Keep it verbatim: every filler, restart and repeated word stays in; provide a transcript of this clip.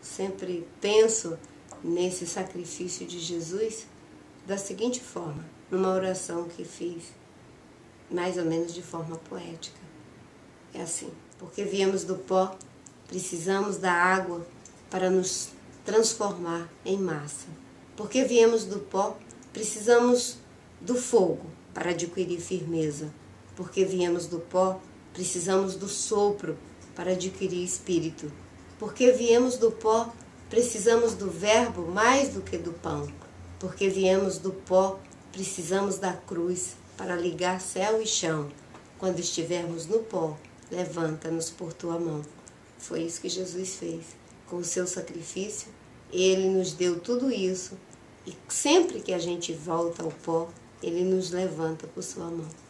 sempre penso nesse sacrifício de Jesus da seguinte forma, numa oração que fiz, mais ou menos de forma poética. É assim: porque viemos do pó, precisamos da água para nos transformar em massa. Porque viemos do pó, precisamos do fogo para adquirir firmeza. Porque viemos do pó, precisamos do sopro para adquirir espírito. Porque viemos do pó, precisamos do verbo mais do que do pão. Porque viemos do pó, precisamos da cruz para ligar céu e chão. Quando estivermos no pó, levanta-nos por tua mão. Foi isso que Jesus fez. Com o seu sacrifício, ele nos deu tudo isso. E sempre que a gente volta ao pó, ele nos levanta por sua mão.